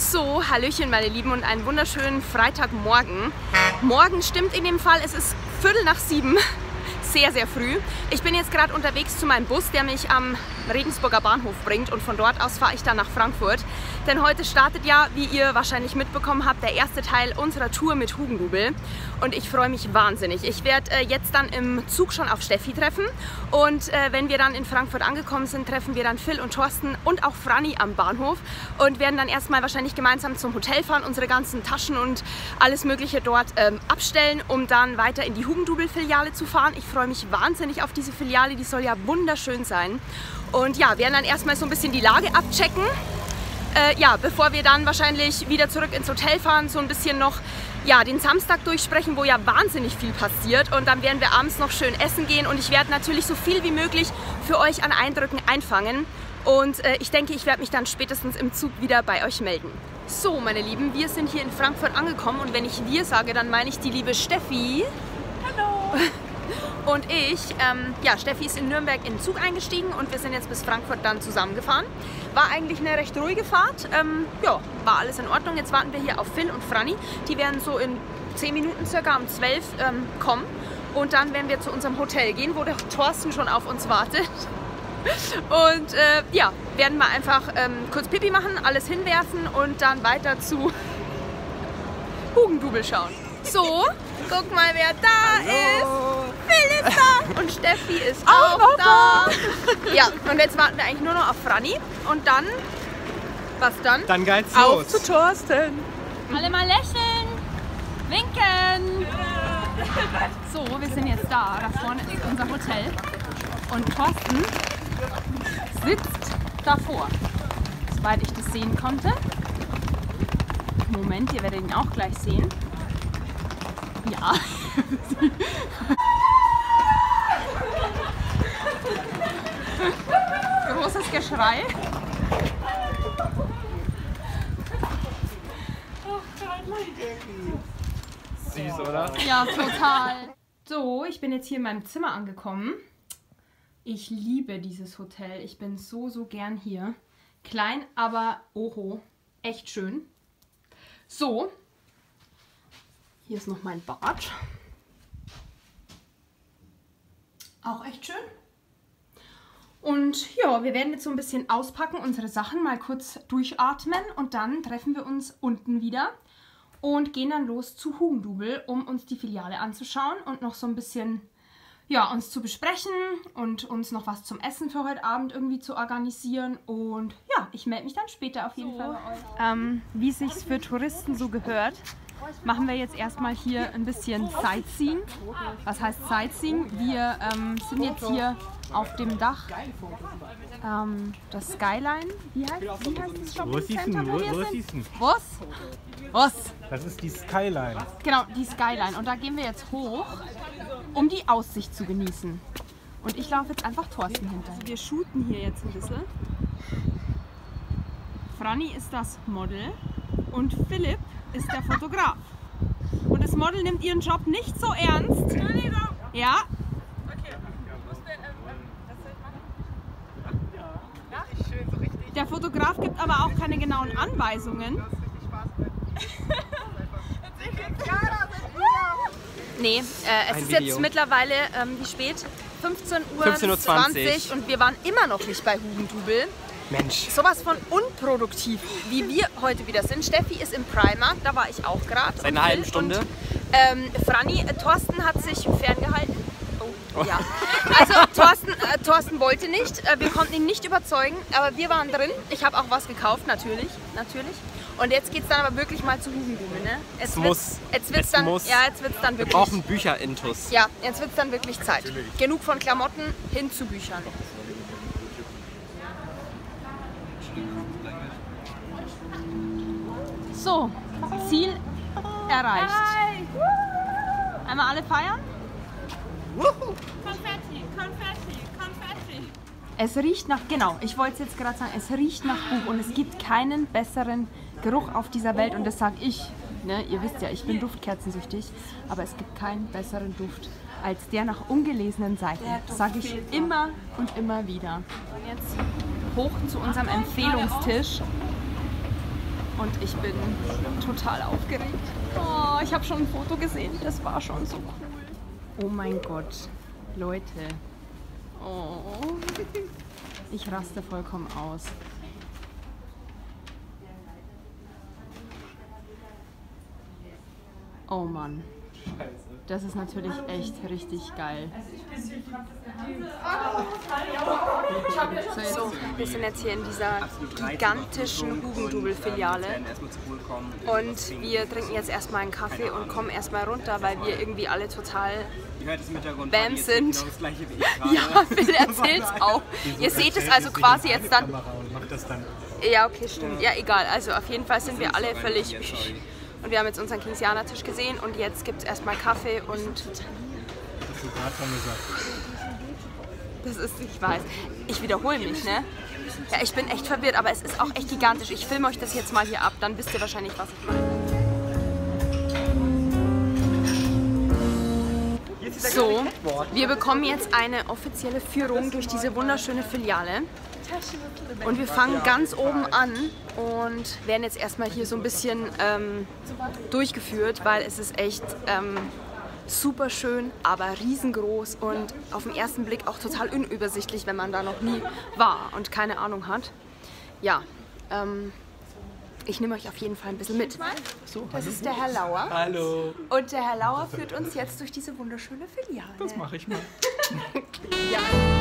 So, hallöchen meine Lieben und einen wunderschönen Freitagmorgen. Morgen stimmt in dem Fall, es ist 6:15, sehr, sehr früh. Ich bin jetzt gerade unterwegs zu meinem Bus, der mich am Regensburger Bahnhof bringt und von dort aus fahre ich dann nach Frankfurt. Denn heute startet ja, wie ihr wahrscheinlich mitbekommen habt, der erste Teil unserer Tour mit Hugendubel. Und ich freue mich wahnsinnig. Ich werde jetzt dann im Zug schon auf Steffi treffen. Und wenn wir dann in Frankfurt angekommen sind, treffen wir dann Phil und Thorsten und auch Franny am Bahnhof. Und werden dann erstmal wahrscheinlich gemeinsam zum Hotel fahren, unsere ganzen Taschen und alles Mögliche dort abstellen, um dann weiter in die Hugendubel-Filiale zu fahren. Ich freue mich wahnsinnig auf diese Filiale, die soll ja wunderschön sein. Und ja, werden dann erstmal so ein bisschen die Lage abchecken. Ja, bevor wir dann wahrscheinlich wieder zurück ins Hotel fahren, so ein bisschen noch ja, den Samstag durchsprechen, wo ja wahnsinnig viel passiert. Und dann werden wir abends noch schön essen gehen und ich werde natürlich so viel wie möglich für euch an Eindrücken einfangen. Und ich denke, ich werde mich dann spätestens im Zug wieder bei euch melden. So, meine Lieben, wir sind hier in Frankfurt angekommen und wenn ich wir sage, dann meine ich die liebe Steffi. Hallo! Und ich, ja, Steffi ist in Nürnberg in den Zug eingestiegen und wir sind jetzt bis Frankfurt dann zusammengefahren. War eigentlich eine recht ruhige Fahrt, ja, war alles in Ordnung. Jetzt warten wir hier auf Phil und Franny, die werden so in 10 Minuten circa um 12 kommen. Und dann werden wir zu unserem Hotel gehen, wo der Thorsten schon auf uns wartet. Und ja, werden wir einfach kurz Pipi machen, alles hinwerfen und dann weiter zu Hugendubel schauen. So, guck mal, wer da ist. Phil ist da und Steffi ist auch da. Ja, und jetzt warten wir eigentlich nur noch auf Franny. Und dann, was dann? Dann geht's auf los. zu Thorsten. Alle mal lächeln, winken. So, wir sind jetzt da. Da vorne ist unser Hotel. Und Thorsten sitzt davor, soweit ich das sehen konnte. Moment, ihr werdet ihn auch gleich sehen. Ja. Großes Geschrei. Süß, oder? Ja, total. So, ich bin jetzt hier in meinem Zimmer angekommen. Ich liebe dieses Hotel. Ich bin so, so gern hier. Klein, aber oho, echt schön. So. Hier ist noch mein Bad. Auch echt schön. Und ja, wir werden jetzt so ein bisschen auspacken, unsere Sachen mal kurz durchatmen und dann treffen wir uns unten wieder und gehen dann los zu Hugendubel, um uns die Filiale anzuschauen und noch so ein bisschen ja, uns zu besprechen und uns noch was zum Essen für heute Abend irgendwie zu organisieren. Und ja, ich melde mich dann später auf jeden Fall bei euch. Wie es sich für Touristen so gehört, machen wir jetzt erstmal hier ein bisschen Sightseeing. Was heißt Sightseeing? Wir sind jetzt hier auf dem Dach. Das Skyline. Wie heißt das Shopping-Center, wo wir sind? Was? Was? Das ist die Skyline. Genau, die Skyline. Und da gehen wir jetzt hoch, um die Aussicht zu genießen. Und ich laufe jetzt einfach Thorsten hinterher. Wir shooten hier jetzt ein bisschen. Franny ist das Model und Philipp ist der Fotograf. Und das Model nimmt ihren Job nicht so ernst. Ja. Der Fotograf gibt aber auch keine genauen Anweisungen. Nee, es ist jetzt mittlerweile, wie spät? 15:20 Uhr und wir waren immer noch nicht bei Hugendubel. Mensch. Sowas von unproduktiv, wie wir heute wieder sind. Steffi ist im Primark, da war ich auch gerade. Seit einer halben Stunde. Und, Franny, Thorsten hat sich ferngehalten. Oh, ja. Also Thorsten wollte nicht, wir konnten ihn nicht überzeugen, aber wir waren drin. Ich habe auch was gekauft, natürlich. Und jetzt geht es dann aber wirklich mal zu Hugendubel, ne? Jetzt wird's dann wirklich. Wir brauchen Bücher-Intus. Ja, jetzt wird es dann wirklich Zeit. Genug von Klamotten, hin zu Büchern. So, Ziel erreicht. Einmal alle feiern? Konfetti, Konfetti, Konfetti. Es riecht nach, genau, ich wollte es jetzt gerade sagen, es riecht nach Buch und es gibt keinen besseren Geruch auf dieser Welt und das sage ich, ne? Ihr wisst ja, ich bin duftkerzensüchtig, aber es gibt keinen besseren Duft als der nach ungelesenen Seiten. Das sage ich immer und immer wieder. Und jetzt hoch zu unserem Empfehlungstisch. Und ich bin total aufgeregt. Oh, ich habe schon ein Foto gesehen, das war schon so cool. Oh mein Gott, Leute. Oh, ich raste vollkommen aus. Oh Mann. Das ist natürlich echt richtig geil. So, wir sind jetzt hier in dieser gigantischen Hugendubel-Filiale und wir trinken jetzt erstmal einen Kaffee und kommen erstmal runter, weil wir irgendwie alle total Bam sind. Ja, Phil erzählt's auch. Ihr seht es also quasi jetzt dann. Ja, okay, stimmt. Ja, egal. Also auf jeden Fall sind wir alle völlig. Und wir haben jetzt unseren Kingsianer-Tisch gesehen und jetzt gibt es erstmal Kaffee und. Das ist, ich weiß. Ich wiederhole mich, ne? Ja, ich bin echt verwirrt, aber es ist auch echt gigantisch. Ich filme euch das jetzt mal hier ab, dann wisst ihr wahrscheinlich, was ich meine. So, wir bekommen jetzt eine offizielle Führung durch diese wunderschöne Filiale. Und wir fangen ganz oben an und werden jetzt erstmal hier so ein bisschen durchgeführt, weil es ist echt super schön, aber riesengroß und auf den ersten Blick auch total unübersichtlich, wenn man da noch nie war und keine Ahnung hat. Ja, ich nehme euch auf jeden Fall ein bisschen mit. Das ist der Herr Lauer. Hallo. Und der Herr Lauer führt uns jetzt durch diese wunderschöne Filiale. Das mache ich mal. Ja.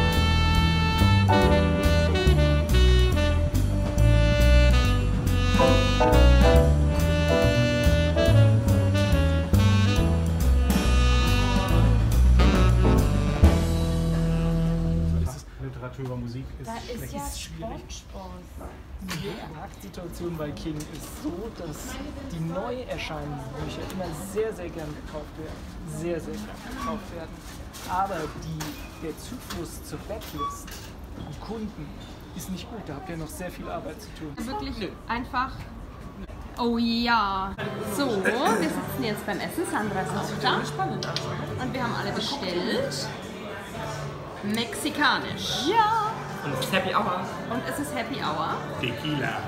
Literatur über Musik ist ist ja schwierig. Die Marktsituation bei King ist so, dass die neu erscheinenden Bücher immer sehr, sehr gern gekauft werden. Sehr, sehr gern gekauft werden. Aber der Zufluss zur Backlist und Kunden ist nicht gut. Da habt ihr noch sehr viel Arbeit zu tun. Wirklich einfach. Oh ja. So, wir sitzen jetzt beim Essen. Sandra ist auch da. Und wir haben alle bestellt. Mexikanisch. Ja. Und es ist Happy Hour. Und es ist Happy Hour. Tequila.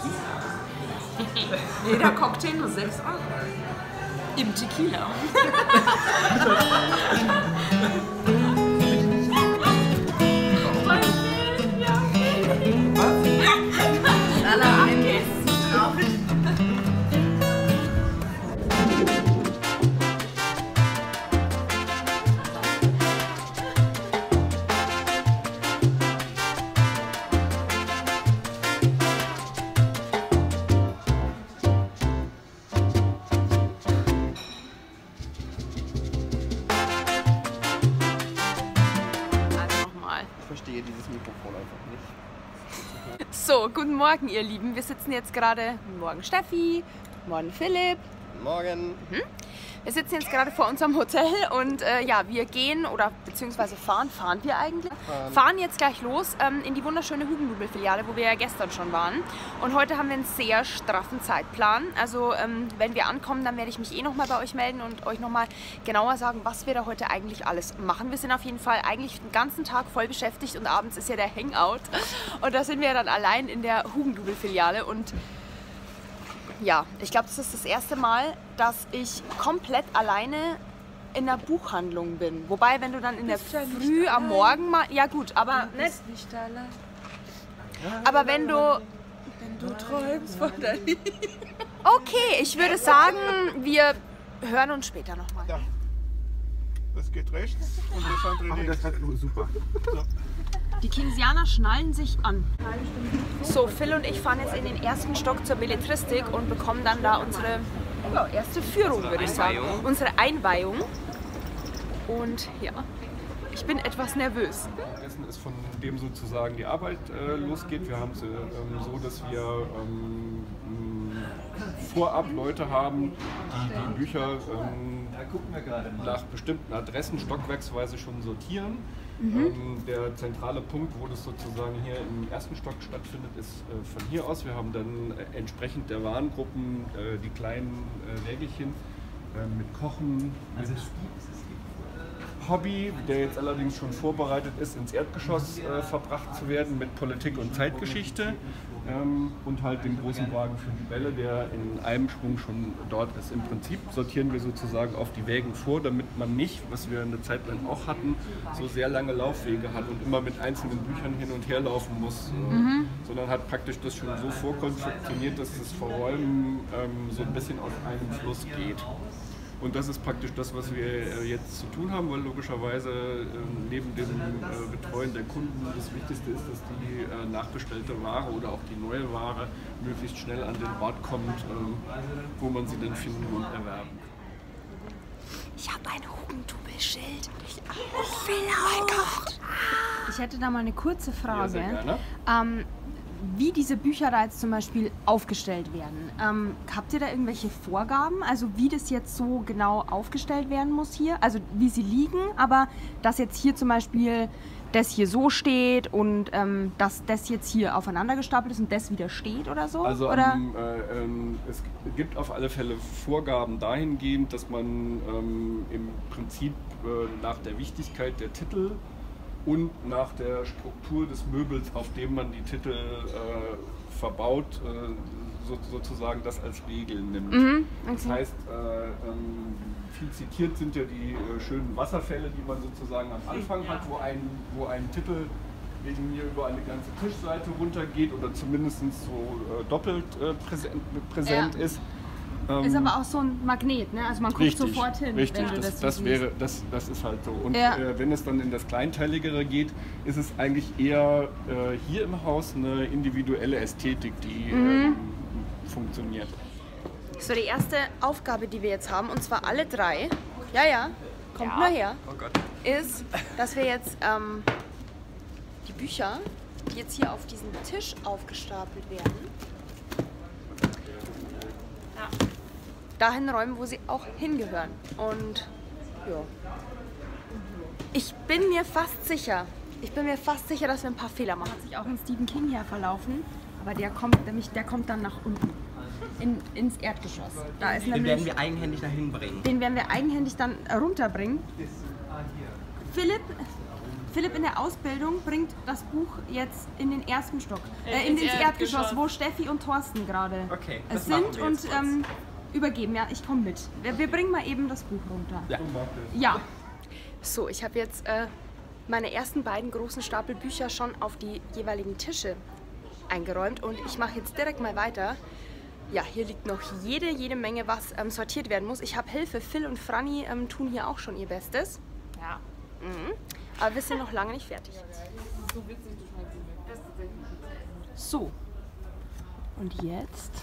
Jeder Cocktail nur 6 €. Im Tequila. Ich verstehe dieses Mikrofon einfach nicht. So, guten Morgen, ihr Lieben. Wir sitzen jetzt gerade. Guten Morgen, Steffi. Guten Morgen, Philipp. Guten Morgen. Wir sitzen jetzt gerade vor unserem Hotel und ja, wir gehen oder beziehungsweise fahren wir eigentlich? Fahren jetzt gleich los in die wunderschöne Hugendubel-Filiale, wo wir ja gestern schon waren. Und heute haben wir einen sehr straffen Zeitplan. Also wenn wir ankommen, dann werde ich mich nochmal bei euch melden und euch nochmal genauer sagen, was wir da heute eigentlich alles machen. Wir sind auf jeden Fall eigentlich den ganzen Tag voll beschäftigt und abends ist ja der Hangout. Und da sind wir dann allein in der Hugendubel-Filiale und ja, ich glaube, das ist das erste Mal, dass ich komplett alleine in der Buchhandlung bin. Wobei, wenn du dann in der Früh am Morgen mal... Ja gut, aber... Nicht allein. Aber wenn du... Wenn du träumst von der Liebe. Okay, ich würde sagen, wir hören uns später nochmal. Ja. Das geht rechts und das andere links. Das ist super. Die Kingsianer schnallen sich an. So, Phil und ich fahren jetzt in den ersten Stock zur Belletristik und bekommen dann da unsere erste Führung, würde ich sagen. Unsere Einweihung. Und ja, ich bin etwas nervös. Währenddessen ist von dem sozusagen die Arbeit losgeht. Wir haben es so, dass wir vorab Leute haben, die die Bücher nach bestimmten Adressen stockwerksweise schon sortieren. Der zentrale Punkt, wo das sozusagen hier im ersten Stock stattfindet, ist von hier aus. Wir haben dann entsprechend der Warengruppen die kleinen Wägelchen mit Kochen, mit Hobby, der jetzt allerdings schon vorbereitet ist, ins Erdgeschoss verbracht zu werden mit Politik und Zeitgeschichte. Und halt den großen Wagen für die Bälle, der in einem Schwung schon dort ist. Im Prinzip sortieren wir sozusagen auf die Wägen vor, damit man nicht, was wir eine Zeit lang auch hatten, so sehr lange Laufwege hat und immer mit einzelnen Büchern hin und her laufen muss, sondern hat praktisch das schon so vorkonfektioniert, dass das Verräumen so ein bisschen auf einem Fluss geht. Und das ist praktisch das, was wir jetzt zu tun haben, weil logischerweise neben dem Betreuen der Kunden das Wichtigste ist, dass die nachbestellte Ware oder auch die neue Ware möglichst schnell an den Ort kommt, wo man sie dann finden und erwerben kann. Ich habe ein Hugendubel-Schild. Ich will auch. Ich hätte da mal eine kurze Frage. Ja, sehr gerne. Wie diese Bücher da jetzt zum Beispiel aufgestellt werden. Habt ihr da irgendwelche Vorgaben, also wie das jetzt so genau aufgestellt werden muss hier? Also wie sie liegen, aber dass jetzt hier zum Beispiel das hier so steht und dass das jetzt hier aufeinander gestapelt ist und das wieder steht oder so? Also oder? Es gibt auf alle Fälle Vorgaben dahingehend, dass man im Prinzip nach der Wichtigkeit der Titel und nach der Struktur des Möbels, auf dem man die Titel verbaut, sozusagen das als Regel nimmt. Okay. Das heißt, viel zitiert sind ja die schönen Wasserfälle, die man sozusagen am Anfang hat, wo ein Titel wegen mir über eine ganze Tischseite runtergeht oder zumindest so doppelt präsent ist. Ist aber auch so ein Magnet, ne? Also man guckt richtig, sofort hin, richtig, wenn du das ist halt so. Und ja. Wenn es dann in das Kleinteiligere geht, ist es eigentlich eher hier im Haus eine individuelle Ästhetik, die funktioniert. So, die erste Aufgabe, die wir jetzt haben, und zwar alle drei, kommt nur her, ist, dass wir jetzt die Bücher, die jetzt hier auf diesem Tisch aufgestapelt werden, dahin räumen, wo sie auch hingehören. Und ja, ich bin mir fast sicher, dass wir ein paar Fehler machen. Hat sich auch in Stephen King hier verlaufen, aber der kommt dann nach unten. Ins Erdgeschoss. Da ist Den werden wir eigenhändig dahin bringen. Den werden wir eigenhändig dann runterbringen. Philipp in der Ausbildung bringt das Buch jetzt in den ersten Stock. Ins Erdgeschoss, wo Steffi und Thorsten gerade sind und übergeben. Ja, ich komme mit. Wir bringen mal eben das Buch runter. Ja. So, ich habe jetzt meine ersten beiden großen Stapel Bücher schon auf die jeweiligen Tische eingeräumt und ich mache jetzt direkt mal weiter. Ja, hier liegt noch jede Menge, was sortiert werden muss. Ich habe Hilfe. Phil und Franny tun hier auch schon ihr Bestes. Ja. Aber wir sind noch lange nicht fertig. So. Und jetzt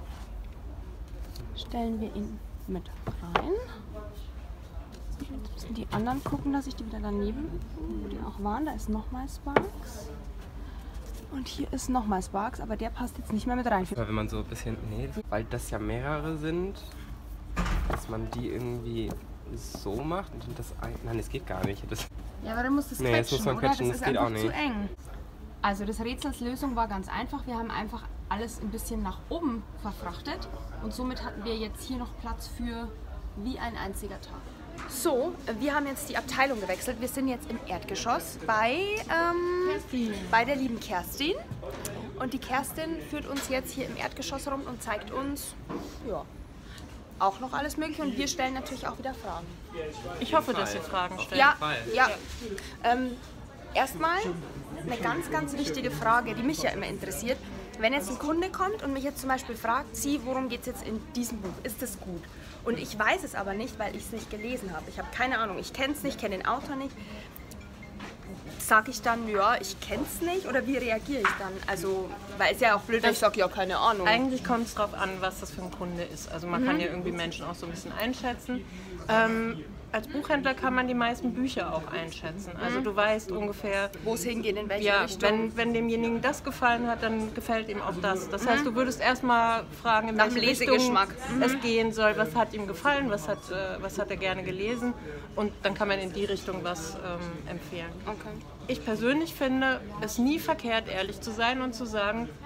stellen wir ihn mit rein. Jetzt müssen die anderen gucken, dass ich die wieder daneben, wo die auch waren. Da ist nochmal Sparks. Und hier ist nochmal Sparks, aber der passt jetzt nicht mehr mit rein. Wenn man so ein bisschen, weil das ja mehrere sind, dass man die irgendwie so macht und das nein, das geht gar nicht. Ja, aber dann muss das jetzt muss man quetschen, das ist geht auch einfach nicht. zu eng. Also das Rätsels Lösung war ganz einfach. Wir haben einfach alles ein bisschen nach oben verfrachtet und somit hatten wir jetzt hier noch Platz für wie ein einziger Tag. So, wir haben jetzt die Abteilung gewechselt. Wir sind jetzt im Erdgeschoss bei der lieben Kerstin. Und die Kerstin führt uns jetzt hier im Erdgeschoss rum und zeigt uns auch noch alles Mögliche. Und wir stellen natürlich auch wieder Fragen. Ich hoffe, dass ihr Fragen stellt. Ja. Erstmal eine ganz, ganz wichtige Frage, die mich ja immer interessiert. Wenn jetzt ein Kunde kommt und mich jetzt zum Beispiel fragt, worum geht es jetzt in diesem Buch? Ist das gut? Und ich weiß es aber nicht, weil ich es nicht gelesen habe. Ich habe keine Ahnung, ich kenne es nicht, kenne den Autor nicht. Sage ich dann, ja, ich kenne es nicht oder wie reagiere ich dann? Also, weil es ja auch blöd, wenn ich sage, ja, keine Ahnung. Eigentlich kommt es darauf an, was das für ein Kunde ist. Also man kann ja irgendwie Menschen auch so ein bisschen einschätzen. Als Buchhändler kann man die meisten Bücher auch einschätzen. Also du weißt ungefähr, wo es hingeht, in welche Richtung. Wenn demjenigen das gefallen hat, dann gefällt ihm auch das. Das heißt, du würdest erstmal fragen, in welche Richtung es gehen soll. Was hat ihm gefallen, was hat er gerne gelesen und dann kann man in die Richtung was empfehlen. Okay. Ich persönlich finde es nie verkehrt, ehrlich zu sein und zu sagen,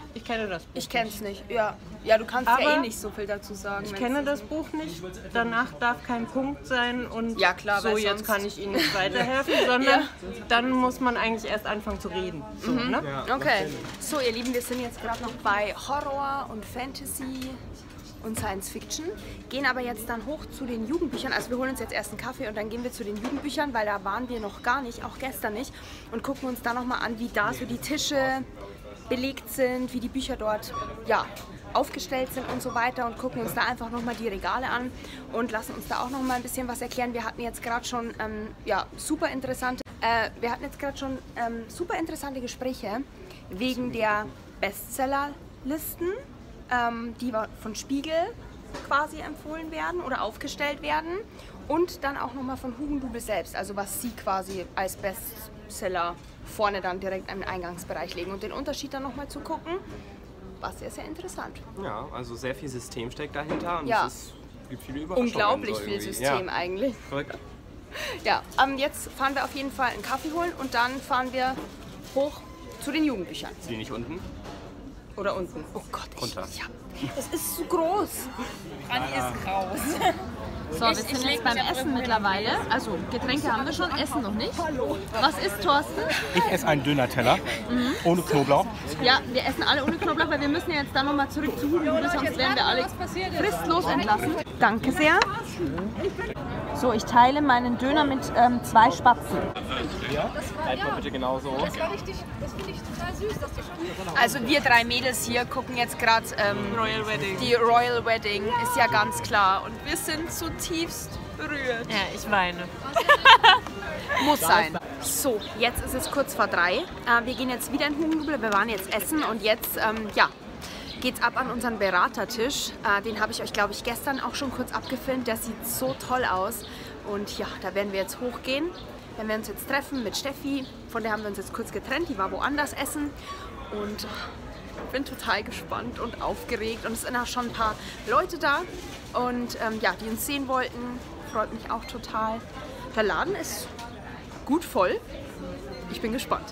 Ich kenne das Buch. Ich kenne es nicht. Ja, du kannst ja eh nicht so viel dazu sagen. Ich kenne das Buch nicht. Danach darf kein Punkt sein und ja, klar, so jetzt kann ich Ihnen nicht weiterhelfen, sondern dann muss man eigentlich erst anfangen zu reden. So, ne? Ja. Okay. So, ihr Lieben, wir sind jetzt gerade noch bei Horror und Fantasy und Science Fiction, gehen aber jetzt dann hoch zu den Jugendbüchern. Also wir holen uns jetzt erst einen Kaffee und dann gehen wir zu den Jugendbüchern, weil da waren wir noch gar nicht, auch gestern nicht, und gucken uns da nochmal an, wie da so die Tische belegt sind, wie die Bücher dort aufgestellt sind und so weiter, und gucken uns da einfach nochmal die Regale an und lassen uns da auch nochmal ein bisschen was erklären. Wir hatten jetzt gerade schon super interessante Gespräche wegen der Bestsellerlisten, die von Spiegel quasi empfohlen werden oder aufgestellt werden, und dann auch nochmal von Hugendubel selbst, also was sie quasi als Bestseller vorne dann direkt im Eingangsbereich legen, und den Unterschied dann nochmal zu gucken, war sehr, sehr interessant. Ja, also sehr viel System steckt dahinter, und es gibt viele Überraschungen. Unglaublich viel System eigentlich. Verrückt. Ja, jetzt fahren wir auf jeden Fall einen Kaffee holen und dann fahren wir hoch zu den Jugendbüchern. Sind die nicht unten? Oder unten? Oh Gott, runter. Es ist zu groß. Rani ist raus. So, wir sind jetzt beim Essen mittlerweile. Also Getränke haben wir schon, Essen noch nicht. Was isst Thorsten? Ich esse einen Döner-Teller ohne Knoblauch. Ja, wir essen alle ohne Knoblauch, weil wir müssen ja jetzt dann nochmal zurück zu Hugendubel, sonst werden wir alle fristlos entlassen. Danke sehr. So, ich teile meinen Döner mit 2 Spatzen. Ja, bleibt mal bitte genauso. Das finde ich total süß, dass die schon... Also wir 3 Mädels hier gucken jetzt gerade Royal Wedding. Die Royal Wedding, ist ja ganz klar. Und wir sind zutiefst berührt. Ja, ich weine. Muss sein. So, jetzt ist es kurz vor 3. Wir gehen jetzt wieder in Hugendubel. Wir waren jetzt essen und jetzt, geht's ab an unseren Beratertisch. Den habe ich euch, glaube ich, gestern auch schon kurz abgefilmt. Der sieht so toll aus. Und ja, da werden wir jetzt hochgehen. Wenn wir uns jetzt treffen mit Steffi, von der haben wir uns jetzt kurz getrennt, die war woanders essen. Und ich bin total gespannt und aufgeregt. Und es sind auch schon ein paar Leute da, und die uns sehen wollten. Freut mich auch total. Der Laden ist gut voll. Ich bin gespannt.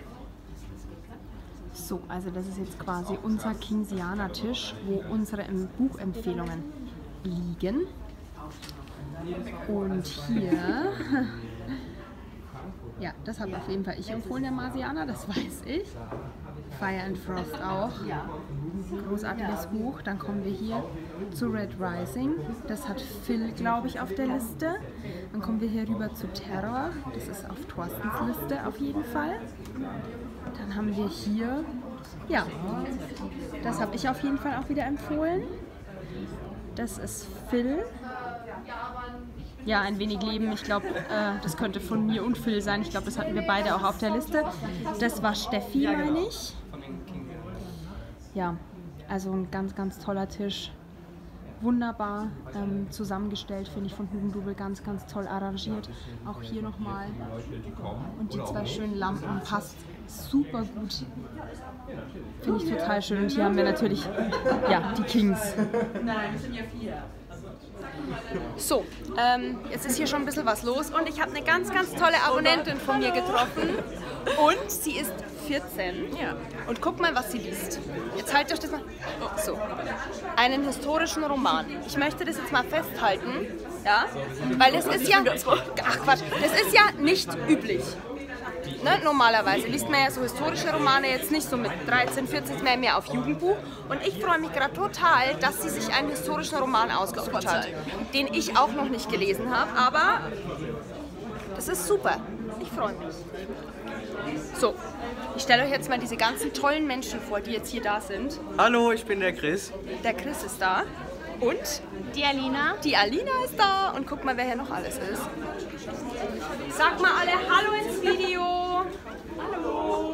So, also das ist jetzt quasi unser Kingsianer-Tisch, wo unsere Buchempfehlungen liegen. Und hier, ja, das habe auf jeden Fall ich empfohlen, der Marsianer, das weiß ich. Fire and Frost auch. Großartiges Buch. Dann kommen wir hier zu Red Rising. Das hat Phil, glaube ich, auf der Liste. Dann kommen wir hier rüber zu Terror. Das ist auf Thorstens Liste auf jeden Fall. Dann haben wir hier, ja, das habe ich auf jeden Fall auch wieder empfohlen. Das ist Phil. Ja, ein wenig Leben. Ich glaube, das könnte von mir und Phil sein. Ich glaube, das hatten wir beide auch auf der Liste. Das war Steffi, meine ich. Ja, also ein ganz, ganz toller Tisch. Wunderbar zusammengestellt, finde ich, von Hugendubel. Ganz, ganz toll arrangiert. Auch hier nochmal. Und die 2 schönen Lampen passt super gut. Finde ich total schön. Und hier haben wir natürlich, ja, die Kings. Nein, wir sind ja 4. So, jetzt ist hier schon ein bisschen was los, und ich habe eine ganz, ganz tolle Abonnentin von mir getroffen, und sie ist 14. Ja. Und guck mal, was sie liest. Jetzt haltet euch das mal. Oh, so. Einen historischen Roman. Ich möchte das jetzt mal festhalten, ja, weil das ist ja, ach Quatsch, das ist ja nicht üblich. Ne? Normalerweise liest man ja so historische Romane jetzt nicht so mit 13, 14, mehr auf Jugendbuch. Und ich freue mich gerade total, dass sie sich einen historischen Roman ausgesucht hat, den ich auch noch nicht gelesen habe. Aber das ist super. Ich freue mich. So, ich stelle euch jetzt mal diese ganzen tollen Menschen vor, die jetzt hier da sind. Hallo, ich bin der Chris. Der Chris ist da. Und? Die Alina. Die Alina ist da. Und guck mal, wer hier noch alles ist. Sag mal alle Hallo ins Video. Hallo.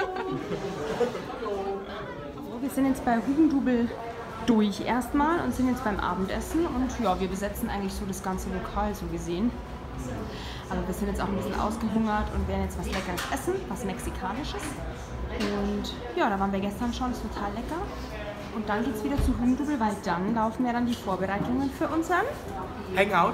Wir sind jetzt bei Hugendubel durch erstmal und sind jetzt beim Abendessen. Und ja, wir besetzen eigentlich so das ganze Lokal so gesehen. Aber wir sind jetzt auch ein bisschen ausgehungert und werden jetzt was Leckeres essen, was Mexikanisches. Und ja, da waren wir gestern schon, ist total lecker. Und dann geht es wieder zu Hugendubel, weil dann laufen ja dann die Vorbereitungen für unseren Hangout.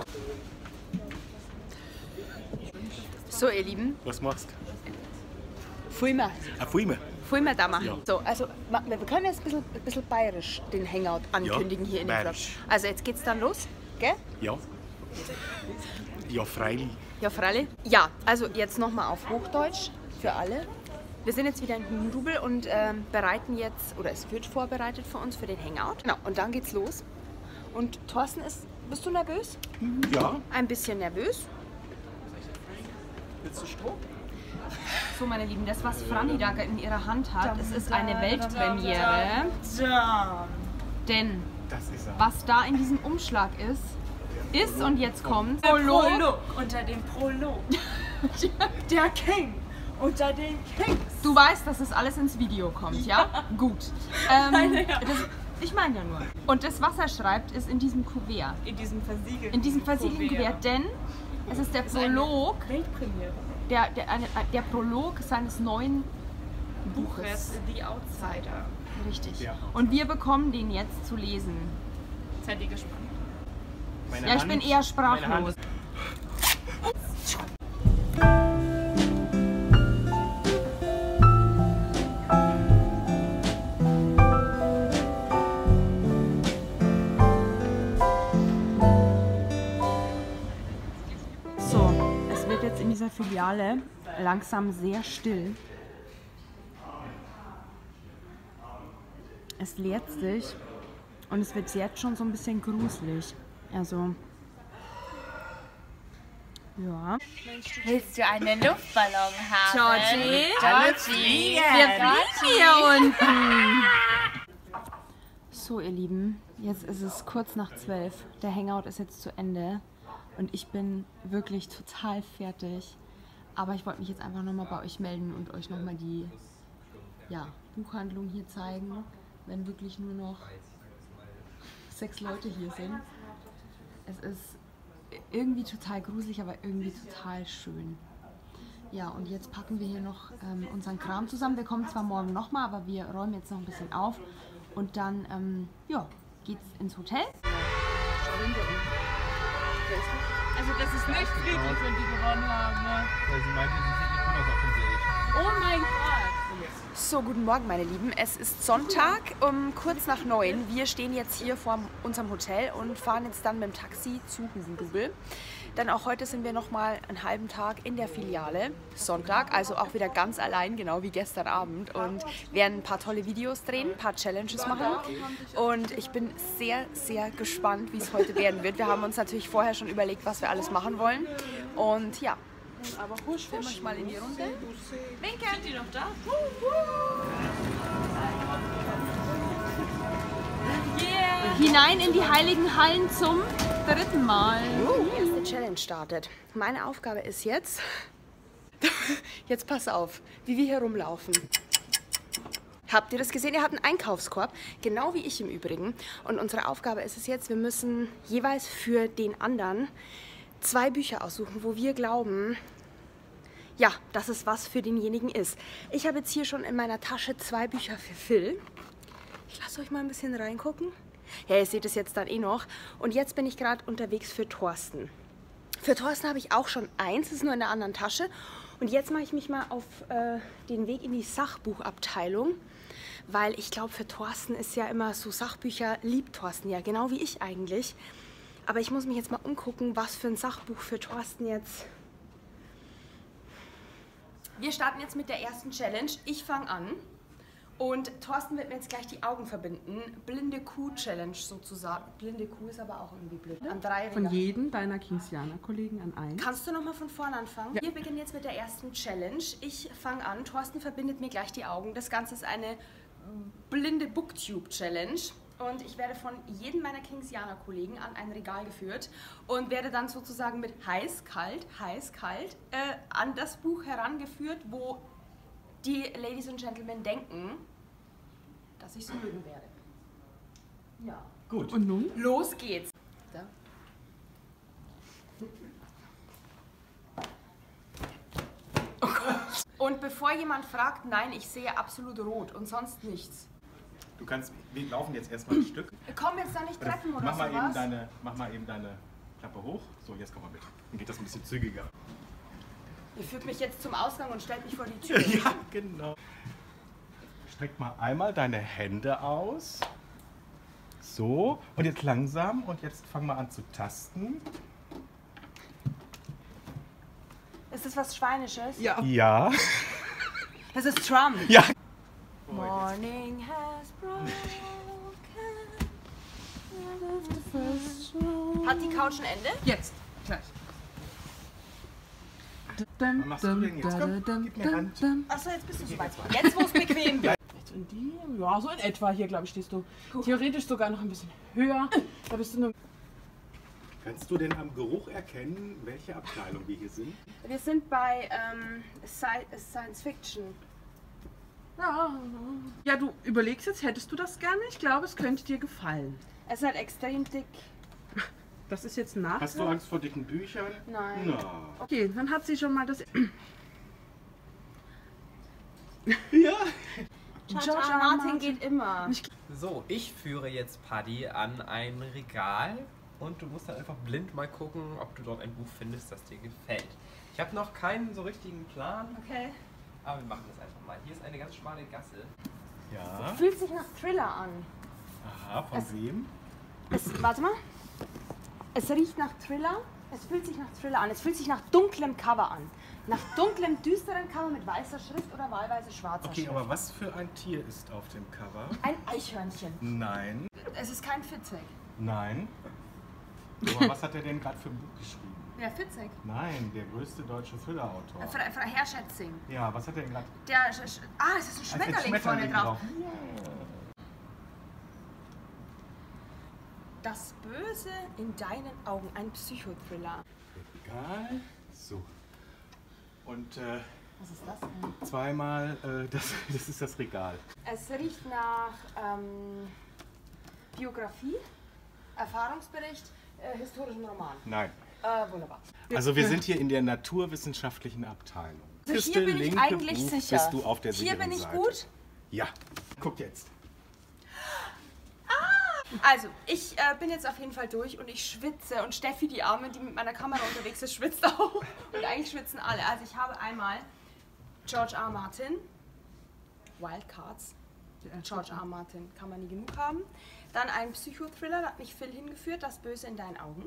So, ihr Lieben. Was machst Filme. du? Filme. Wollen wir da machen? Ja. So, also wir können jetzt ein bisschen bayerisch den Hangout ankündigen hier in dem Vlog. Also jetzt geht's dann los, gell? Ja. Ja, freilich. Ja, freilich. Ja, also jetzt nochmal auf Hochdeutsch für alle. Wir sind jetzt wieder in Hugendubel und bereiten jetzt, oder es wird vorbereitet für uns für den Hangout. Genau, und dann geht's los. Und Thorsten, bist du nervös? Ja. Ein bisschen nervös. Willst du Stroh? So, meine Lieben, das, was Franny da in ihrer Hand hat, es ist eine Weltpremiere. Denn was da in diesem Umschlag ist und jetzt kommt Prolog unter dem Prolog. Der King unter den Kings. Du weißt, dass das alles ins Video kommt, ja? Gut. Ich meine ja nur. Und das, was er schreibt, ist in diesem Kuvert. In diesem versiegelten In diesem versiegelten Kuvert, denn es ist der Prolog. Weltpremiere. Der Prolog seines neuen Buches. The Outsider. Richtig. Ja. Und wir bekommen den jetzt zu lesen. Seid ihr gespannt? Ja, ich bin eher sprachlos. So, es wird jetzt in dieser Filiale langsam sehr still. Es leert sich und es wird jetzt schon so ein bisschen gruselig. Also, ja. Willst du einen Luftballon haben? Georgie, wir fliegen hier unten. So, ihr Lieben, jetzt ist es kurz nach 12. Der Hangout ist jetzt zu Ende und ich bin wirklich total fertig. Aber ich wollte mich jetzt einfach nochmal bei euch melden und euch nochmal die Buchhandlung hier zeigen, wenn wirklich nur noch 6 Leute hier sind. Es ist irgendwie total gruselig, aber irgendwie total schön. Ja, und jetzt packen wir hier noch unseren Kram zusammen. Wir kommen zwar morgen nochmal, aber wir räumen jetzt noch ein bisschen auf. Und dann, geht's ins Hotel. Also das ist nicht friedlich, wenn die gewonnen haben. Ne? Weil sie meinte, sie sieht nicht gut aus auf dem Bild. Oh mein Gott! So, guten Morgen, meine Lieben. Es ist Sonntag um kurz nach 9. Wir stehen jetzt hier vor unserem Hotel und fahren jetzt dann mit dem Taxi zu Hugendubel. Dann auch heute sind wir nochmal einen halben Tag in der Filiale, Sonntag, also auch wieder ganz allein, genau wie gestern Abend. Und werden ein paar tolle Videos drehen, ein paar Challenges machen. Und ich bin sehr, sehr gespannt, wie es heute werden wird. Wir haben uns natürlich vorher schon überlegt, was wir alles machen wollen. Und ja. Aber husch, filmen euch mal in die Runde. Winken! Sind die noch da? Yeah. Hinein in die heiligen Hallen zum 3. Mal. Die erste Challenge startet. Meine Aufgabe ist jetzt, pass auf, wie wir hier rumlaufen. Habt ihr das gesehen? Ihr habt einen Einkaufskorb, genau wie ich im Übrigen. Und unsere Aufgabe ist es jetzt, wir müssen jeweils für den anderen 2 Bücher aussuchen, wo wir glauben, ja, dass es was für denjenigen ist. Ich habe jetzt hier schon in meiner Tasche 2 Bücher für Phil. Ich lasse euch mal ein bisschen reingucken. Ja, ihr seht es jetzt dann eh noch. Und jetzt bin ich gerade unterwegs für Thorsten. Für Thorsten habe ich auch schon 1, das ist nur in der anderen Tasche. Und jetzt mache ich mich mal auf den Weg in die Sachbuchabteilung. Weil ich glaube, für Thorsten ist ja immer so Sachbücher, liebt Thorsten ja, genau wie ich eigentlich. Aber ich muss mich jetzt mal umgucken, was für ein Sachbuch für Thorsten jetzt. Wir starten jetzt mit der ersten Challenge. Ich fange an. Und Thorsten wird mir jetzt gleich die Augen verbinden. Blinde Kuh-Challenge sozusagen. Blinde Kuh ist aber auch irgendwie blöd. An 3 Von jedem deiner Kingsianer-Kollegen an 1. Kannst du nochmal von vorne anfangen? Ja. Wir beginnen jetzt mit der ersten Challenge. Ich fange an. Thorsten verbindet mir gleich die Augen. Das Ganze ist eine blinde Booktube-Challenge. Und ich werde von jedem meiner Kingsianer-Kollegen an ein Regal geführt und werde dann sozusagen mit heiß, kalt an das Buch herangeführt, wo die Ladies and Gentlemen denken, dass ich es mögen werde. Ja. Gut. Und nun? Los geht's. Da. Oh Gott. Und bevor jemand fragt, nein, ich sehe absolut rot und sonst nichts. Du kannst, wir laufen jetzt erstmal ein Stück. Komm jetzt da nicht treffen oder mach mal sowas. Mach mal eben deine Klappe hoch. So, jetzt komm mal mit. Dann geht das ein bisschen zügiger. Ihr führt mich jetzt zum Ausgang und stellt mich vor die Tür. Ja, genau. Streck mal einmal deine Hände aus. So, und jetzt langsam und jetzt fang mal an zu tasten. Ist das was Schweinisches? Ja. Ja. Das ist Trump. Ja. Morning has broken. Hat die Couch ein Ende? Jetzt, gleich. Was machst du denn jetzt? Komm, gib mir Hand. Achso, jetzt bist du soweit. Jetzt, wo es bequem wird. Jetzt in die, ja, so in etwa hier, glaube ich, stehst du. Theoretisch sogar noch ein bisschen höher. Da bist du nur. Kannst du denn am Geruch erkennen, welche Abteilung wir hier sind? Wir sind bei Science Fiction. Ja, du überlegst jetzt, hättest du das gerne? Ich glaube, es könnte dir gefallen. Es ist halt extrem dick. Das ist jetzt nach. Hast du Angst vor dicken Büchern? Nein. No. Okay, dann hat sie schon mal das. Ja. George R. Martin geht immer. So, ich führe jetzt Paddy an ein Regal und du musst dann einfach blind mal gucken, ob du dort ein Buch findest, das dir gefällt. Ich habe noch keinen so richtigen Plan, Okay. aber wir machen das einfach mal. Hier ist eine ganz schmale Gasse. Ja. Fühlt sich nach Thriller an. Aha, von wem? Warte mal. Es riecht nach Thriller. Es fühlt sich nach Thriller an. Es fühlt sich nach dunklem Cover an. Nach dunklem, düsteren Cover mit weißer Schrift oder wahlweise schwarzer Okay, Schrift. aber was für ein Tier ist auf dem Cover? Ein Eichhörnchen. Nein. Es ist kein Fitzek. Nein. Aber was hat er denn gerade für ein Buch geschrieben? Ja, Fitzek. Nein, der größte deutsche Thriller-Autor. Herr Schätzing. Ja, was hat er denn gerade? Es ist ein Schmetterling vorne drauf. Das Böse in deinen Augen. Ein Psychothriller. Egal. So. Und Was ist das denn? zweimal, das ist das Regal. Es riecht nach Biografie, Erfahrungsbericht, historischen Roman. Nein. Wunderbar. Also wir sind hier in der naturwissenschaftlichen Abteilung. Also hier bin ich eigentlich sicher. Bist du auf der Hier bin ich Seite. gut. Ja. Guck jetzt. Also, ich bin jetzt auf jeden Fall durch und ich schwitze. Und Steffi, die Arme, die mit meiner Kamera unterwegs ist, schwitzt auch. Und eigentlich schwitzen alle. Also ich habe einmal George R. Martin, Wildcards. George R. Martin kann man nie genug haben. Dann ein Psychothriller, da hat mich Phil hingeführt, Das Böse in deinen Augen.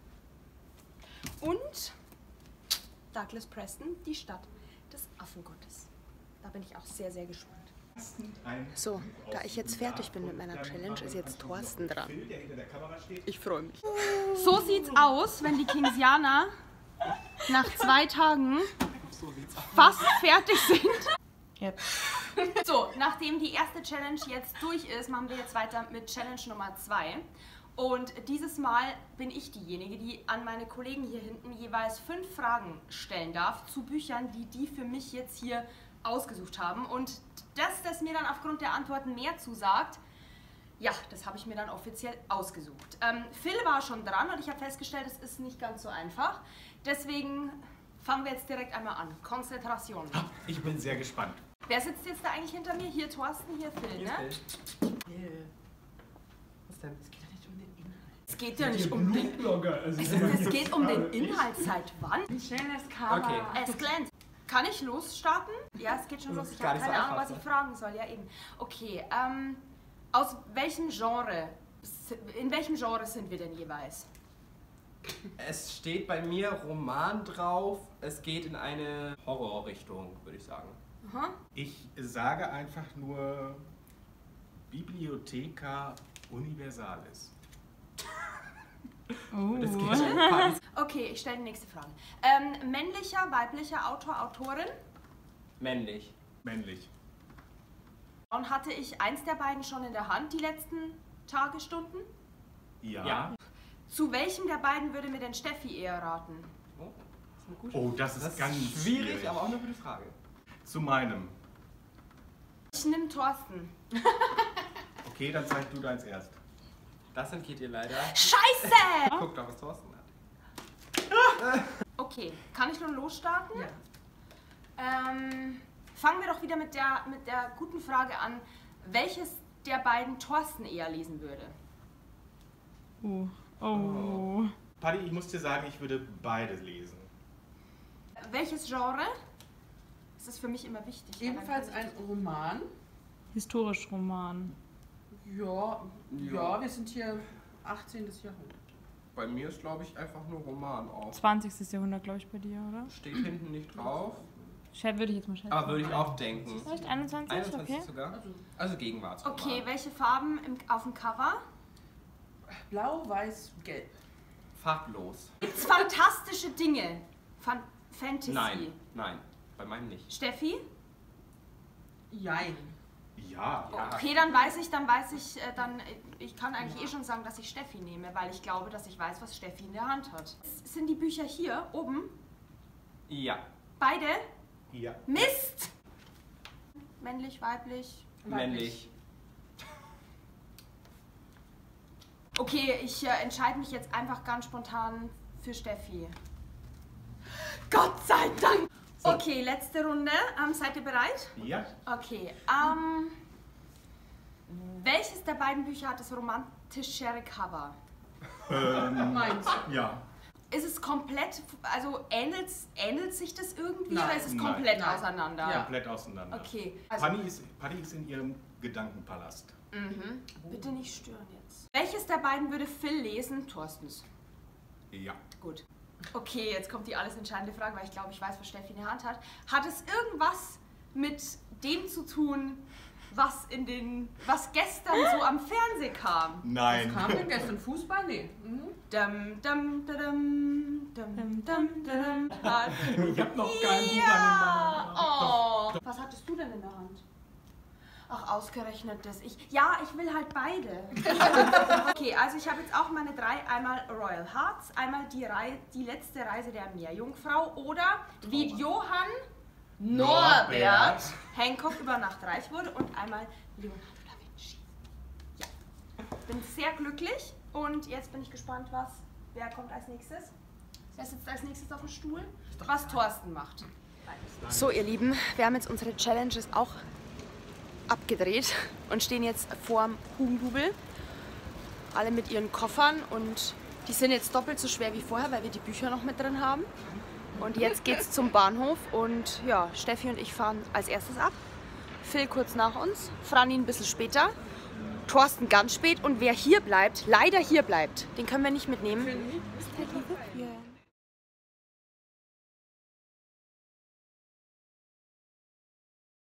Und Douglas Preston, Die Stadt des Affengottes. Da bin ich auch sehr, sehr gespannt. So, da ich jetzt fertig bin mit meiner Challenge, ist jetzt Thorsten dran. Ich freue mich. So sieht's aus, wenn die Kingsianer nach 2 Tagen fast fertig sind. Yep. So, nachdem die erste Challenge jetzt durch ist, machen wir jetzt weiter mit Challenge Nummer 2. Und dieses Mal bin ich diejenige, die an meine Kollegen hier hinten jeweils 5 Fragen stellen darf zu Büchern, die für mich jetzt hier ausgesucht haben. Und das mir dann aufgrund der Antworten mehr zusagt, ja, das habe ich mir dann offiziell ausgesucht. Phil war schon dran und ich habe festgestellt, es ist nicht ganz so einfach. Deswegen fangen wir jetzt direkt einmal an. Konzentration. Ich bin sehr gespannt. Wer sitzt jetzt da eigentlich hinter mir? Hier Thorsten, hier Phil, ne? Was denn? Es geht ja nicht um den Inhalt. Es geht um den Inhalt. Seit wann? Ein schönes Cover. Okay. Es glänzt. Kann ich losstarten? Ja, es geht schon los. Ich habe keine Ahnung, was ich fragen soll. Ja, eben. Okay, aus welchem Genre, in welchem Genre sind wir denn jeweils? Es steht bei mir Roman drauf. Es geht in eine Horrorrichtung, würde ich sagen. Aha. Ich sage einfach nur Bibliotheca Universalis. Das geht Okay, ich stelle die nächste Frage. Männlicher, weiblicher Autor, Autorin? männlich. Männlich. Und hatte ich eins der beiden schon in der Hand die letzten Tage, Stunden? Ja. Ja. Zu welchem der beiden würde mir denn Steffi eher raten? Oh, das ist ganz schwierig, aber auch eine gute Frage. Zu meinem. Ich nehme Thorsten. Okay, dann zeig du deins erst. Das entgeht ihr leider. Scheiße! Guck doch, was Thorsten hat. Okay, kann ich nun losstarten? Ja. Fangen wir doch wieder mit der guten Frage an, welches der beiden Thorsten eher lesen würde. Oh. Paddy, ich muss dir sagen, ich würde beide lesen. Welches Genre? Das ist für mich immer wichtig. Ebenfalls ein Roman. Historisch Roman. Ja, wir sind hier 18. Jahrhundert. Bei mir ist, glaube ich, einfach nur Roman auch. 20. Jahrhundert, glaube ich, bei dir, oder? Steht hinten nicht drauf. Würde ich jetzt mal schätzen. Aber würde ich auch denken. Vielleicht 21? 21 Okay. sogar? Also Gegenwartsroman. Okay, welche Farben auf dem Cover? Blau, weiß, gelb. Farblos. Gibt's fantastische Dinge? Fantasy? Nein, bei meinem nicht. Steffi? Jein. Ja. Okay, ich kann eigentlich eh schon sagen, dass ich Steffi nehme, weil ich glaube, dass ich weiß, was Steffi in der Hand hat. Sind die Bücher hier oben? Ja. Beide? Ja. Mist! Männlich, weiblich? Männlich. Okay, ich entscheide mich jetzt einfach ganz spontan für Steffi. Gott sei Dank! So. Okay, letzte Runde. Seid ihr bereit? Ja. Okay. Welches der beiden Bücher hat das romantischere Cover? Meins. Ja. Ist es komplett, also ähnelt sich das irgendwie Nein. oder ist es komplett auseinander? Ja. Komplett auseinander. Okay. Also, Paddy ist in ihrem Gedankenpalast. Mhm. Bitte nicht stören jetzt. Welches der beiden würde Phil lesen? Thorstens. Ja. Gut. Okay, jetzt kommt die alles entscheidende Frage, weil ich glaube, ich weiß, was Steffi in der Hand hat. Hat es irgendwas mit dem zu tun, was gestern so am Fernsehen kam? Nein. Was kam denn gestern? Fußball? Nee. Dum, dum, dum, dum, dum, dum. Ich hab noch kein Buch an den Mann. Oh. Was hattest du denn in der Hand? Ach, ausgerechnet das. Ich will halt beide. Okay, also ich habe jetzt auch meine 3. Einmal Royal Hearts, einmal die letzte Reise der Meerjungfrau oder wie Johann Norbert Hancock über Nacht reich wurde und einmal Leonardo da Vinci. Ja, bin sehr glücklich und jetzt bin ich gespannt, wer kommt als nächstes? Wer sitzt als nächstes auf dem Stuhl? Was Thorsten macht. So, ihr Lieben, wir haben jetzt unsere Challenges auch abgedreht und stehen jetzt vorm Hugendubel. Alle mit ihren Koffern und die sind jetzt doppelt so schwer wie vorher, weil wir die Bücher noch mit drin haben. Und jetzt geht's zum Bahnhof und ja, Steffi und ich fahren als erstes ab. Phil kurz nach uns, Franni ein bisschen später, Thorsten ganz spät und wer hier bleibt, leider hier bleibt, den können wir nicht mitnehmen. Ist der Liebe?